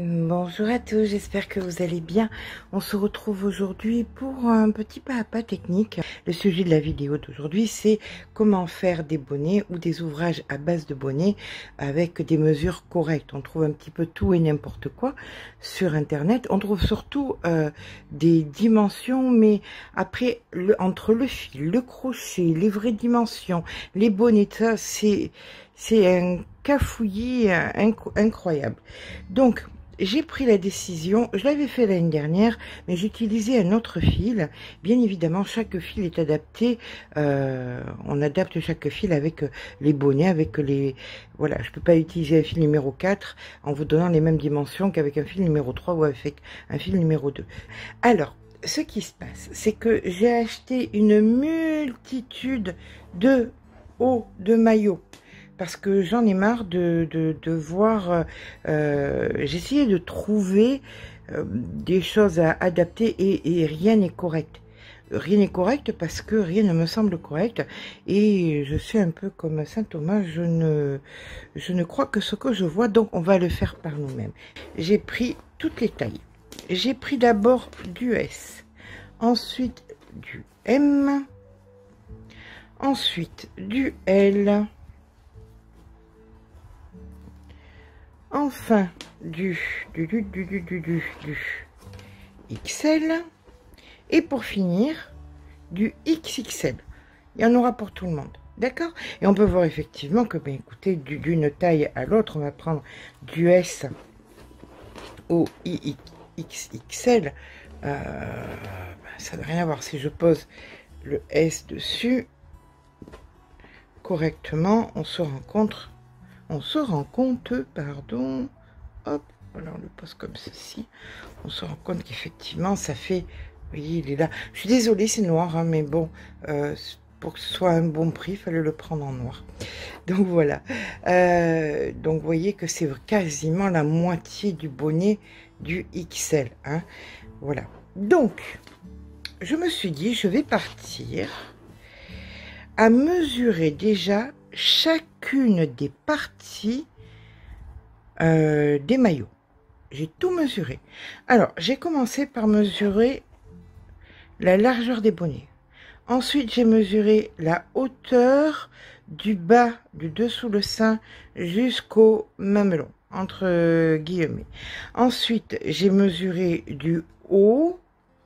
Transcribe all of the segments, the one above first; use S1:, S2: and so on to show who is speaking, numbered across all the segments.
S1: Bonjour à tous, j'espère que vous allez bien. On se retrouve aujourd'hui pour un petit pas à pas technique. Le sujet de la vidéo d'aujourd'hui, c'est comment faire des bonnets ou des ouvrages à base de bonnets avec des mesures correctes. On trouve un petit peu tout et n'importe quoi sur internet. On trouve surtout des dimensions, mais après, entre le fil, le crochet, les vraies dimensions, les bonnets, ça c'est un cafouillis incroyable. Donc, j'ai pris la décision, je l'avais fait l'année dernière, mais j'utilisais un autre fil. Bien évidemment, chaque fil est adapté, on adapte chaque fil avec les bonnets, avec les... Voilà, je ne peux pas utiliser un fil numéro 4 en vous donnant les mêmes dimensions qu'avec un fil numéro 3 ou avec un fil numéro 2. Alors, ce qui se passe, c'est que j'ai acheté une multitude de hauts de maillots. Parce que j'en ai marre de voir, j'ai essayé de trouver des choses à adapter et rien n'est correct. Rien n'est correct parce que rien ne me semble correct et je suis un peu comme Saint Thomas, je ne crois que ce que je vois, donc on va le faire par nous-mêmes. J'ai pris toutes les tailles. J'ai pris d'abord du S, ensuite du M, ensuite du L, enfin du XL et pour finir du XXL. Il y en aura pour tout le monde, d'accord? Et on peut voir effectivement que, ben, écoutez, d'une taille à l'autre, on va prendre du S au XXL. Ça n'a rien à voir. Si je pose le S dessus correctement, on se rend compte, pardon, hop, voilà, on le pose comme ceci, on se rend compte qu'effectivement ça fait, vous voyez, il est là, je suis désolée, c'est noir, hein, mais bon, pour que ce soit un bon prix, il fallait le prendre en noir, donc voilà, donc vous voyez que c'est quasiment la moitié du bonnet du XL, hein, voilà, donc, je me suis dit, je vais partir à mesurer déjà chacune des parties des maillots. J'ai tout mesuré. Alors, j'ai commencé par mesurer la largeur des bonnets. Ensuite, j'ai mesuré la hauteur du bas, du dessous le sein jusqu'au mamelon, entre guillemets. Ensuite, j'ai mesuré du haut,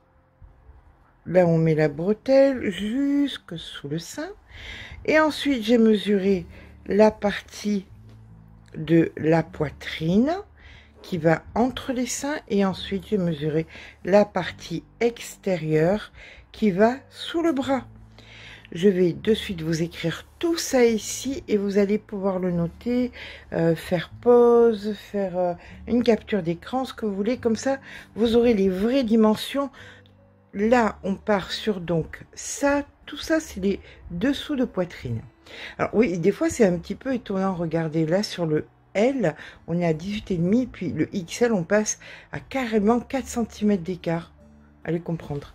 S1: là on met la bretelle, jusque sous le sein. Et ensuite, j'ai mesuré la partie de la poitrine qui va entre les seins. Et ensuite, j'ai mesuré la partie extérieure qui va sous le bras. Je vais de suite vous écrire tout ça ici et vous allez pouvoir le noter, faire pause, faire une capture d'écran, ce que vous voulez. Comme ça, vous aurez les vraies dimensions. Là, on part sur donc ça, tout ça, c'est les dessous de poitrine. Alors oui, des fois, c'est un petit peu étonnant. Regardez, là, sur le L, on est à 18,5, puis le XL, on passe à carrément 4 cm d'écart. Allez comprendre.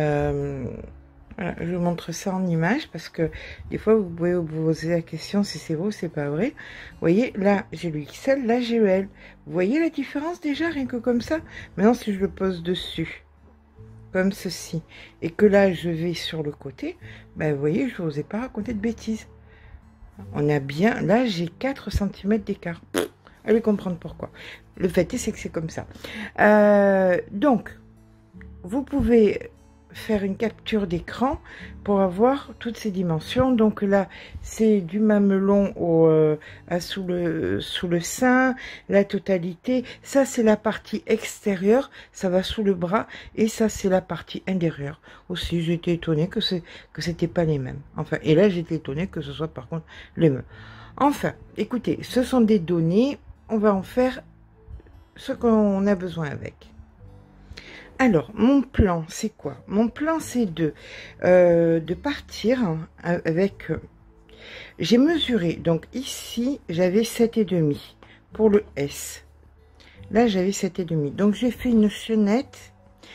S1: Voilà, je vous montre ça en image parce que des fois, vous pouvez vous poser la question si c'est vrai ou c'est pas vrai. Vous voyez, là, j'ai le XL, là, j'ai le L. Vous voyez la différence déjà, rien que comme ça? Maintenant, si je le pose dessus, comme ceci, et que là je vais sur le côté, ben vous voyez, je ne vous ai pas raconté de bêtises. On a bien, là j'ai 4 cm d'écart. Allez comprendre pourquoi. Le fait est, c'est que c'est comme ça. Donc, vous pouvez faire une capture d'écran pour avoir toutes ces dimensions. Donc là, c'est du mamelon sous le sein, la totalité. Ça, c'est la partie extérieure, ça va sous le bras. Et ça, c'est la partie intérieure. Aussi, j'étais étonnée que c'était pas les mêmes. Enfin, et là, j'étais étonnée que ce soit par contre les mêmes. Enfin, écoutez, ce sont des données. On va en faire ce qu'on a besoin avec. Alors, mon plan, c'est quoi? Mon plan, c'est de partir avec... j'ai mesuré, donc ici, j'avais 7,5 pour le S. Là, j'avais 7,5. Donc, j'ai fait une chaînette.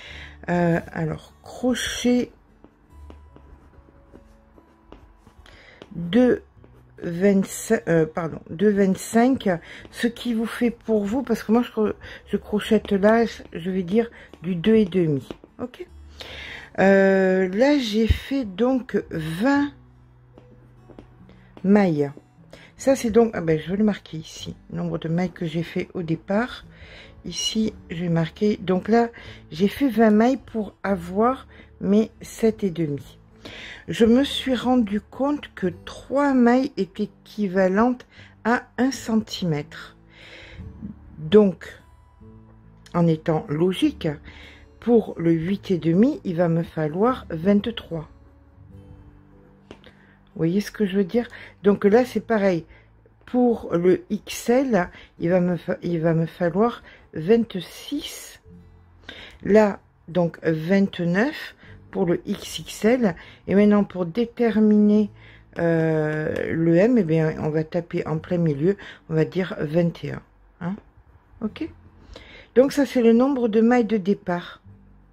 S1: Alors, crochet de 25, ce qui vous fait pour vous, parce que moi je crochette là, je vais dire du 2,5. Ok. Là j'ai fait donc 20 mailles. Ça c'est donc, je vais le marquer ici, nombre de mailles que j'ai fait au départ. Ici je vais marquer, donc là j'ai fait 20 mailles pour avoir mes 7,5. Je me suis rendu compte que 3 mailles étaient équivalentes à 1 cm. Donc, en étant logique, pour le 8,5, il va me falloir 23. Vous voyez ce que je veux dire? Donc là, c'est pareil. Pour le XL, il va me falloir 26. Là, donc 29. Pour le XXL. Et maintenant, pour déterminer le M, eh bien, on va taper en plein milieu, on va dire 21. Hein? Ok. Donc ça, c'est le nombre de mailles de départ.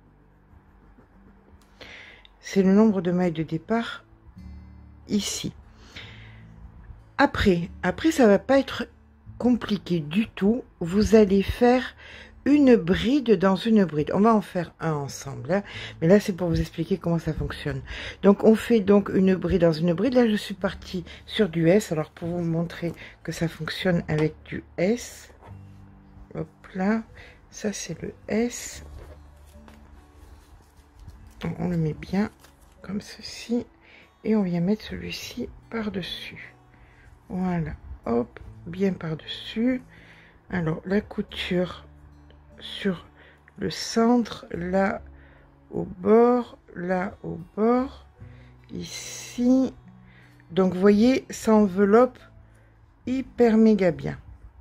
S1: C'est le nombre de mailles de départ ici. Après, ça va pas être compliqué du tout. Vous allez faire une bride dans une bride. On va en faire un ensemble, hein. Mais là c'est pour vous expliquer comment ça fonctionne. Donc on fait donc une bride dans une bride. Là je suis partie sur du S. Alors pour vous montrer que ça fonctionne avec du S, hop là, ça c'est le S. On le met bien comme ceci et on vient mettre celui-ci par dessus. Voilà, hop, bien par dessus. Alors la couture sur le centre, là au bord, ici. Donc vous voyez, ça enveloppe hyper méga bien.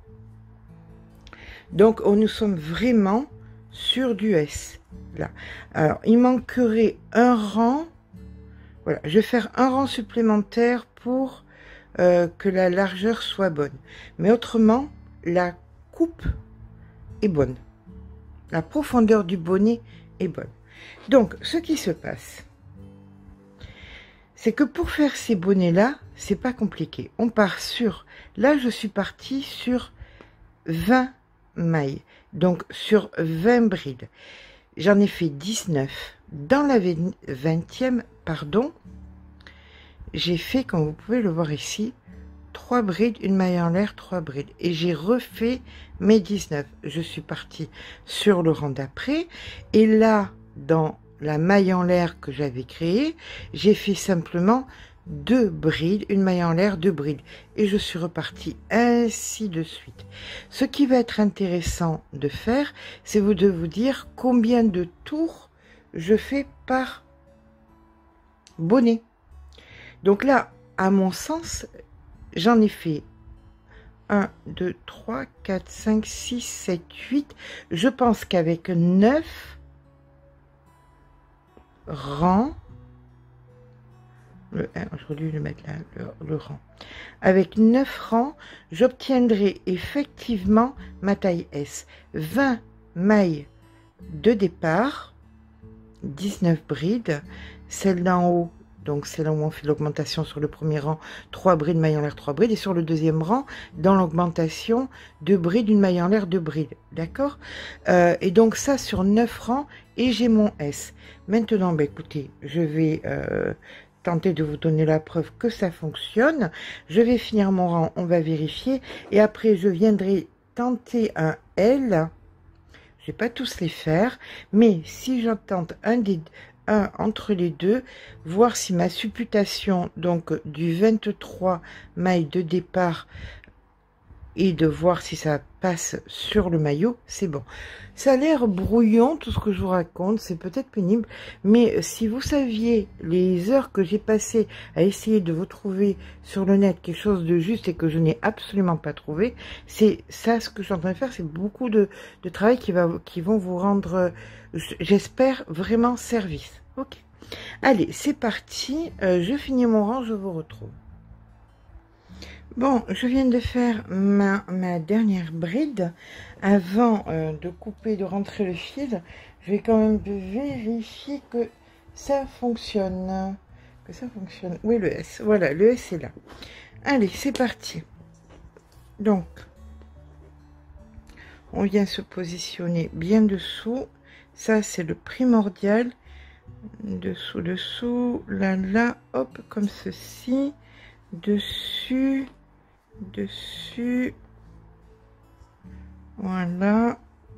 S1: Donc nous sommes vraiment sur du S là. Alors il manquerait un rang. Voilà, je vais faire un rang supplémentaire pour que la largeur soit bonne, mais autrement la coupe est bonne. La profondeur du bonnet est bonne. Donc, ce qui se passe, c'est que pour faire ces bonnets-là, c'est pas compliqué. On part sur... Là, je suis partie sur 20 mailles. Donc, sur 20 brides. J'en ai fait 19. Dans la 20e, pardon, j'ai fait, comme vous pouvez le voir ici, 3 brides, une maille en l'air, 3 brides. Et j'ai refait mes 19. Je suis partie sur le rang d'après. Et là, dans la maille en l'air que j'avais créée, j'ai fait simplement 2 brides, une maille en l'air, 2 brides. Et je suis repartie ainsi de suite. Ce qui va être intéressant de faire, c'est de vous dire combien de tours je fais par bonnet. Donc là, à mon sens, j'en ai fait 1, 2, 3, 4, 5, 6, 7, 8. Je pense qu'avec 9 rangs, j'aurais dû le mettre là, le rang. Avec 9 rangs, j'obtiendrai effectivement ma taille S. 20 mailles de départ, 19 brides, celle d'en haut. Donc c'est là où on fait l'augmentation sur le premier rang, 3 brides, maille en l'air, 3 brides. Et sur le deuxième rang, dans l'augmentation, 2 brides, une maille en l'air, 2 brides. D'accord. Et donc ça sur 9 rangs, et j'ai mon S. Maintenant, écoutez, je vais tenter de vous donner la preuve que ça fonctionne. Je vais finir mon rang, on va vérifier. Et après, je viendrai tenter un L. Je vais pas tous les faire, mais si j'en tente un entre les deux, voir si ma supputation donc du 23 mailles de départ et de voir si ça passe sur le maillot, c'est bon. Ça a l'air brouillon tout ce que je vous raconte, c'est peut-être pénible, mais si vous saviez les heures que j'ai passées à essayer de vous trouver sur le net quelque chose de juste et que je n'ai absolument pas trouvé, c'est ça ce que je suis en train de faire, c'est beaucoup de travail qui vont vous rendre, j'espère, vraiment service. Ok, allez, c'est parti, je finis mon rang, je vous retrouve. Bon, je viens de faire ma dernière bride. Avant de couper, de rentrer le fil, je vais quand même vérifier que ça fonctionne. Oui, le S. Voilà, le S est là. Allez, c'est parti. Donc, on vient se positionner bien dessous. Ça, c'est le primordial. Dessous, dessous, là, là, hop, comme ceci. Dessus, dessus. Voilà.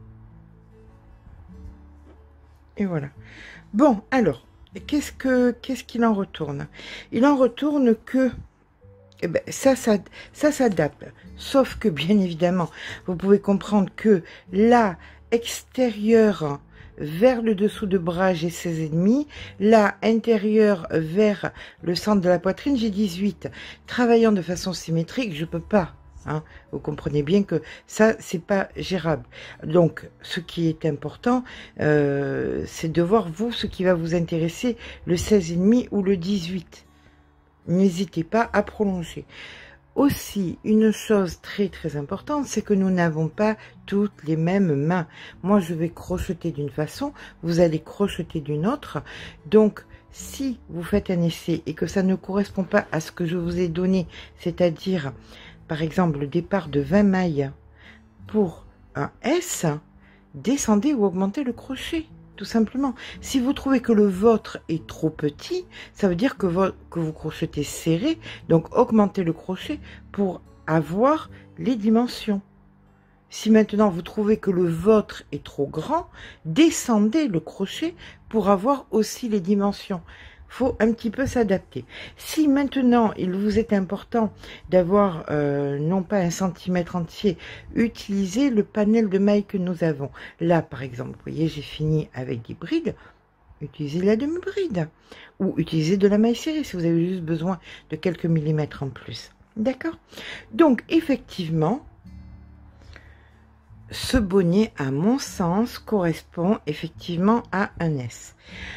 S1: Et voilà. Bon, alors, qu'est-ce qu'il en retourne? Il en retourne que eh ben, ça s'adapte. Sauf que, bien évidemment, vous pouvez comprendre que là, extérieur vers le dessous de bras, j'ai 16,5. Là, intérieur vers le centre de la poitrine, j'ai 18. Travaillant de façon symétrique, je peux pas. Hein, vous comprenez bien que ça, c'est pas gérable. Donc, ce qui est important, c'est de voir, vous, ce qui va vous intéresser, le 16,5 ou le 18. N'hésitez pas à prolonger. Aussi, une chose très très importante, c'est que nous n'avons pas toutes les mêmes mains. Moi, je vais crocheter d'une façon, vous allez crocheter d'une autre. Donc, si vous faites un essai et que ça ne correspond pas à ce que je vous ai donné, c'est-à-dire, par exemple, le départ de 20 mailles pour un S, descendez ou augmentez le crochet. Tout simplement. Si vous trouvez que le vôtre est trop petit, ça veut dire que vous crochetez serré, donc augmentez le crochet pour avoir les dimensions. Si maintenant vous trouvez que le vôtre est trop grand, descendez le crochet pour avoir aussi les dimensions. Faut un petit peu s'adapter. Si maintenant il vous est important d'avoir non pas 1 centimètre entier, utilisez le panel de mailles que nous avons. Là par exemple, vous voyez, j'ai fini avec des brides, utilisez la demi-bride ou utilisez de la maille serrée si vous avez juste besoin de quelques millimètres en plus. D'accord? Donc effectivement, ce bonnet, à mon sens, correspond effectivement à un S.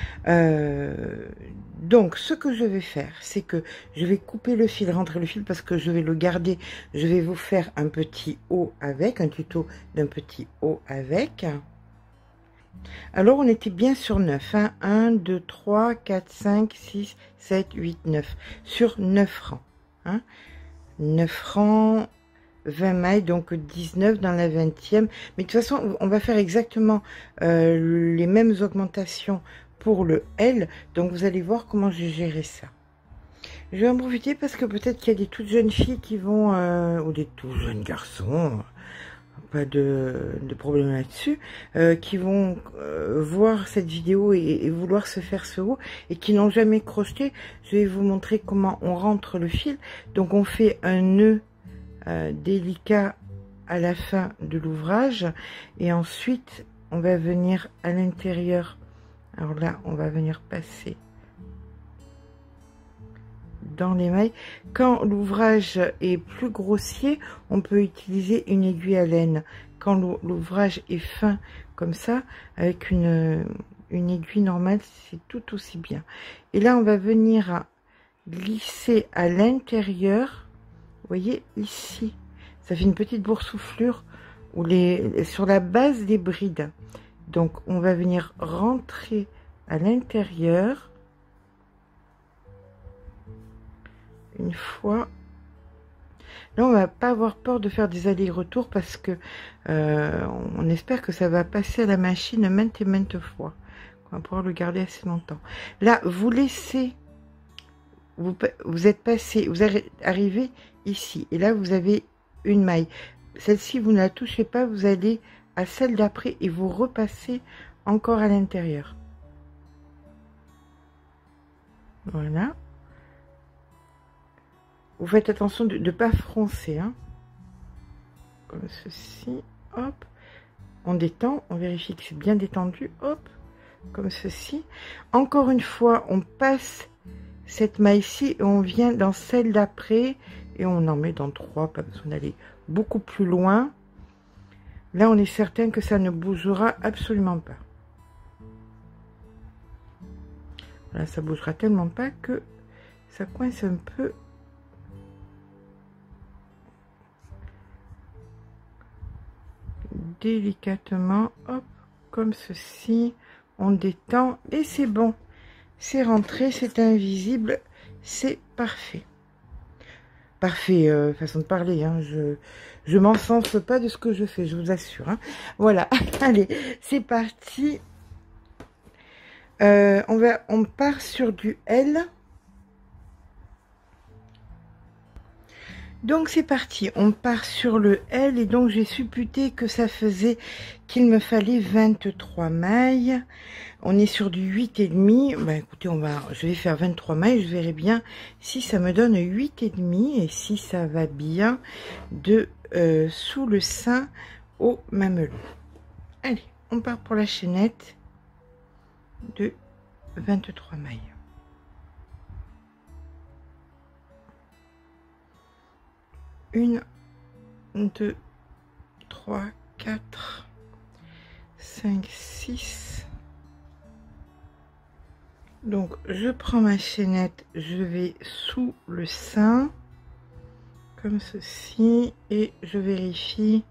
S1: Donc, ce que je vais faire, c'est que je vais couper le fil, rentrer le fil, parce que je vais le garder. Je vais vous faire un petit haut avec, un tuto d'un petit haut avec. Alors, on était bien sur 9. Hein, 1, 2, 3, 4, 5, 6, 7, 8, 9. Sur 9 rangs. Hein, 9 rangs... 20 mailles, donc 19 dans la 20e. Mais de toute façon, on va faire exactement les mêmes augmentations pour le L. Donc, vous allez voir comment j'ai géré ça. Je vais en profiter parce que peut-être qu'il y a des toutes jeunes filles qui vont, ou des tout jeunes garçons, pas de problème là-dessus, qui vont voir cette vidéo et vouloir se faire ce haut et qui n'ont jamais crocheté. Je vais vous montrer comment on rentre le fil. Donc, on fait un nœud délicat à la fin de l'ouvrage et ensuite on va venir à l'intérieur. Alors là on va venir passer dans les mailles. Quand l'ouvrage est plus grossier, on peut utiliser une aiguille à laine. Quand l'ouvrage est fin comme ça, avec une aiguille normale, c'est tout aussi bien. Et là on va venir glisser à l'intérieur. Vous voyez ici, ça fait une petite boursouflure sur la base des brides. Donc, on va venir rentrer à l'intérieur. Une fois. Là, on va pas avoir peur de faire des allers-retours parce que on espère que ça va passer à la machine maintes et maintes fois. On va pouvoir le garder assez longtemps. Là, vous laissez... Vous êtes passé, vous arrivez ici et là vous avez une maille. Celle-ci vous ne la touchez pas, vous allez à celle d'après et vous repassez encore à l'intérieur. Voilà. Vous faites attention de ne pas froncer, hein. Comme ceci, hop. On détend, on vérifie que c'est bien détendu, hop, comme ceci. Encore une fois, on passe cette maille-ci et on vient dans celle d'après et on en met dans 3, pas besoin d'aller beaucoup plus loin. Là, on est certain que ça ne bougera absolument pas. Voilà, ça bougera tellement pas que ça coince un peu. Délicatement, hop, comme ceci. On détend et c'est bon. C'est rentré, c'est invisible, c'est parfait. parfait, façon de parler, hein. Je m'encense pas de ce que je fais, je vous assure, hein. Voilà, allez, c'est parti. On part sur du L. Donc c'est parti, on part sur le L et donc j'ai supputé que ça faisait qu'il me fallait 23 mailles. On est sur du 8,5. Bah écoutez, je vais faire 23 mailles, je verrai bien si ça me donne 8,5 et si ça va bien de sous le sein au mamelon. Allez, on part pour la chaînette de 23 mailles. 1, 2, 3, 4, 5, 6. Donc, je prends ma chaînette, je vais sous le sein, comme ceci, et je vérifie.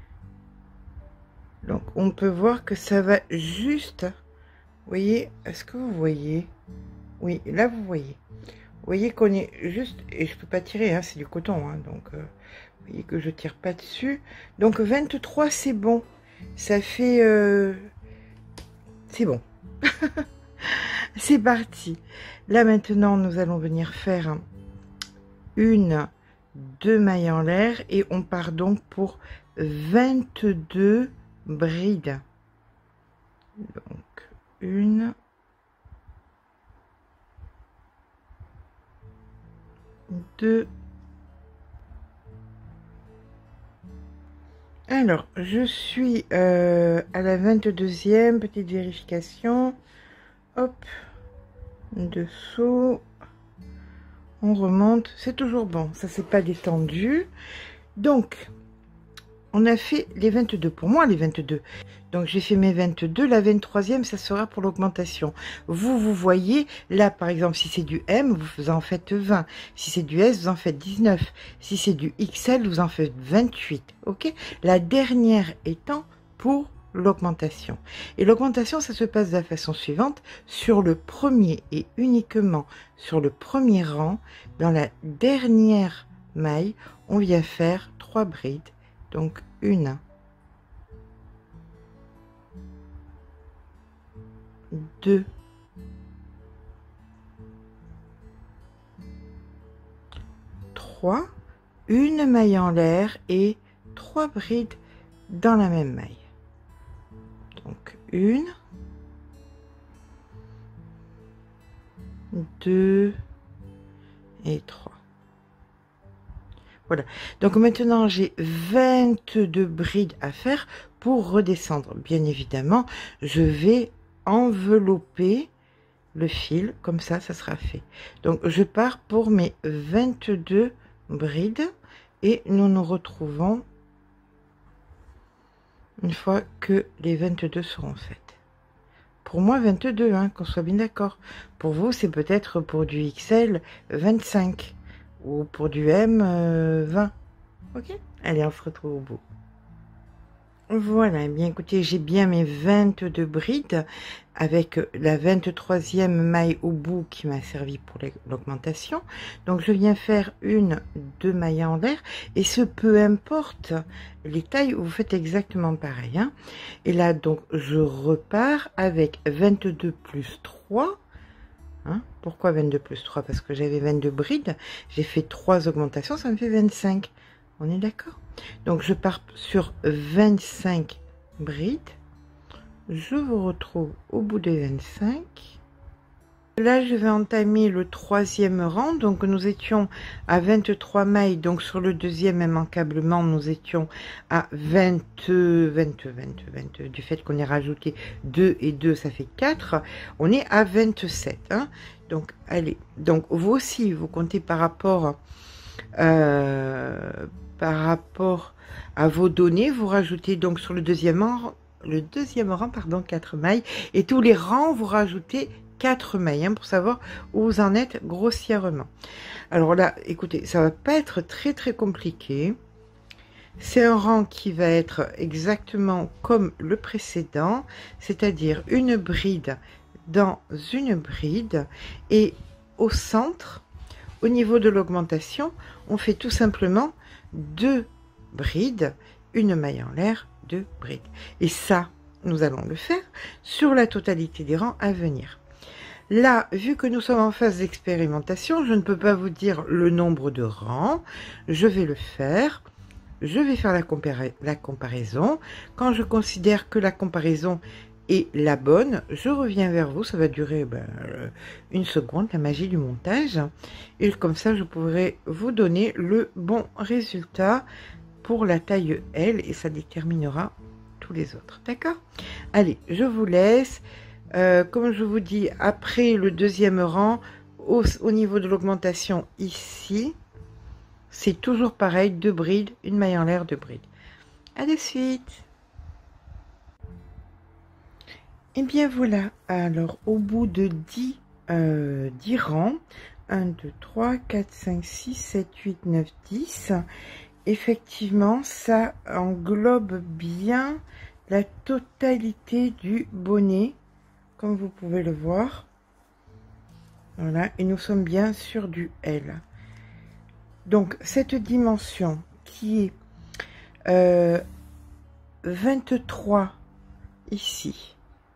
S1: Donc, on peut voir que ça va juste, vous voyez, est-ce que vous voyez? Oui, là, vous voyez. Vous voyez qu'on est juste, et je peux pas tirer, hein, c'est du coton, hein, donc vous voyez que je tire pas dessus. Donc 23, c'est bon. Ça fait... c'est bon. C'est parti. Là maintenant, nous allons venir faire 1, 2 mailles en l'air et on part donc pour 22 brides. Donc 1, 2. Alors, je suis à la 22e, petite vérification. Hop, dessous. On remonte, c'est toujours bon, ça c'est pas détendu. Donc, on a fait les 22, pour moi les 22. Donc j'ai fait mes 22, la 23e, ça sera pour l'augmentation. Vous voyez, là par exemple, si c'est du M, vous en faites 20. Si c'est du S, vous en faites 19. Si c'est du XL, vous en faites 28. Ok? La dernière étant pour l'augmentation. Et l'augmentation, ça se passe de la façon suivante. Sur le premier et uniquement sur le premier rang, dans la dernière maille, on vient faire 3 brides. Donc 1, 2, 3, une maille en l'air et 3 brides dans la même maille. Donc 1, 2 et 3. Voilà, donc maintenant j'ai 22 brides à faire pour redescendre. Bien évidemment, je vais envelopper le fil, comme ça sera fait. Donc je pars pour mes 22 brides et nous nous retrouvons une fois que les 22 seront faites. Pour moi 22, hein, qu'on soit bien d'accord. Pour vous, c'est peut-être pour du XL 25. Ou pour du M 20. Ok, allez, on se retrouve au bout. Voilà, bien écoutez, j'ai bien mes 22 brides avec la 23e maille au bout qui m'a servi pour l'augmentation. Donc je viens faire 1, 2 mailles en l'air et ce peu importe les tailles, vous faites exactement pareil, hein. Et là donc je repars avec 22 plus 3. Hein, pourquoi 22 plus 3? Parce que j'avais 22 brides, j'ai fait 3 augmentations, ça me fait 25. On est d'accord? Donc je pars sur 25 brides. Je vous retrouve au bout des 25. Là, je vais entamer le 3e rang. Donc nous étions à 23 mailles. Donc sur le deuxième, immanquablement, nous étions à 22. Du fait qu'on ait rajouté 2 et 2, ça fait 4. On est à 27. Hein. Donc allez. Donc vous aussi, vous comptez par rapport à vos données. Vous rajoutez donc sur le deuxième rang, pardon, 4 mailles. Et tous les rangs, vous rajoutez 4 mailles, hein, pour savoir où vous en êtes grossièrement. Alors là, écoutez, ça va pas être très très compliqué. C'est un rang qui va être exactement comme le précédent, c'est-à-dire une bride dans une bride, et au centre, Au niveau de l'augmentation, on fait tout simplement 2 brides, une maille en l'air, 2 brides. Et ça, nous allons le faire sur la totalité des rangs à venir. Là, vu que nous sommes en phase d'expérimentation, je ne peux pas vous dire le nombre de rangs. Je vais le faire. Je vais faire la comparaison. Quand je considère que la comparaison est la bonne, je reviens vers vous. Ça va durer une seconde, la magie du montage. Et comme ça, je pourrai vous donner le bon résultat pour la taille L. Et ça déterminera tous les autres. D'accord? Allez, je vous laisse. Comme je vous dis, après le deuxième rang, au niveau de l'augmentation ici, c'est toujours pareil, 2 brides, une maille en l'air, 2 brides. À de suite. Et bien voilà, alors au bout de 10 rangs, 1, 2, 3, 4, 5, 6, 7, 8, 9, 10, effectivement, ça englobe bien la totalité du bonnet, comme vous pouvez le voir. Voilà, et nous sommes bien sur du L. Donc, cette dimension qui est 23 ici,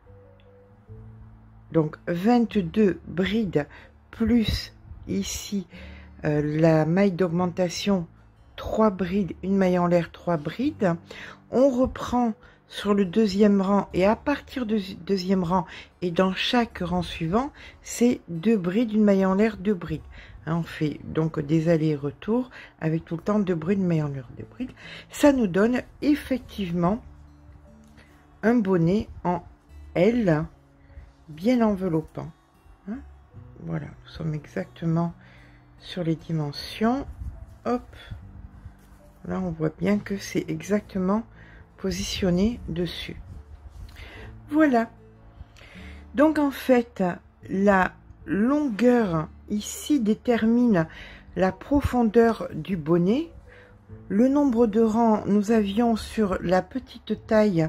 S1: donc 22 brides, plus ici la maille d'augmentation, 3 brides, une maille en l'air, 3 brides. On reprend sur le deuxième rang et à partir du deuxième rang et dans chaque rang suivant, c'est 2 brides, une maille en l'air, 2 brides. Hein, on fait donc des allers-retours avec tout le temps 2 brides, une maille en l'air, 2 brides. Ça nous donne effectivement un bonnet en L bien enveloppant. Hein, voilà, nous sommes exactement sur les dimensions. Hop, là on voit bien que c'est exactement positionné dessus. Voilà, donc en fait la longueur ici détermine la profondeur du bonnet. Le nombre de rangs, nous avions sur la petite taille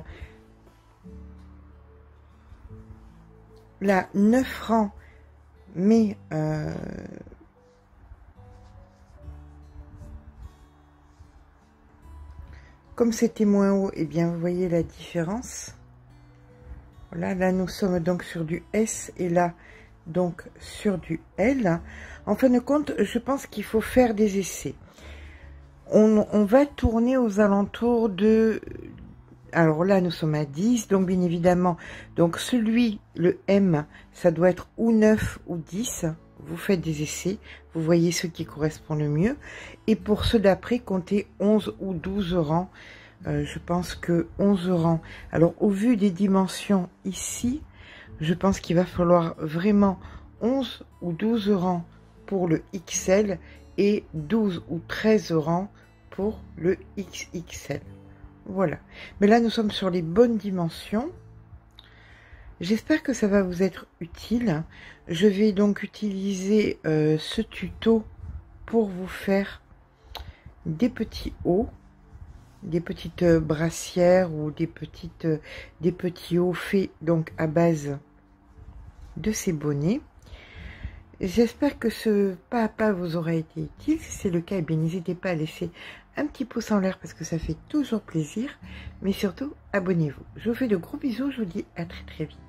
S1: là 9 rangs, mais comme c'était moins haut, et bien vous voyez la différence. Voilà, là nous sommes donc sur du S et là donc sur du L. En fin de compte, je pense qu'il faut faire des essais. On va tourner aux alentours de... Alors là, nous sommes à 10, donc bien évidemment, donc celui, le M, ça doit être ou 9 ou 10. Vous faites des essais, vous voyez ce qui correspond le mieux. Et pour ceux d'après, comptez 11 ou 12 rangs. Je pense que 11 rangs. Alors, au vu des dimensions ici, je pense qu'il va falloir vraiment 11 ou 12 rangs pour le XL et 12 ou 13 rangs pour le XXL. Voilà. Mais là, nous sommes sur les bonnes dimensions. J'espère que ça va vous être utile. Je vais donc utiliser ce tuto pour vous faire des petits hauts, des petites brassières ou des petits hauts faits donc à base de ces bonnets. J'espère que ce pas à pas vous aura été utile. Si c'est le cas, eh bien n'hésitez pas à laisser un petit pouce en l'air parce que ça fait toujours plaisir. Mais surtout, abonnez-vous. Je vous fais de gros bisous. Je vous dis à très très vite.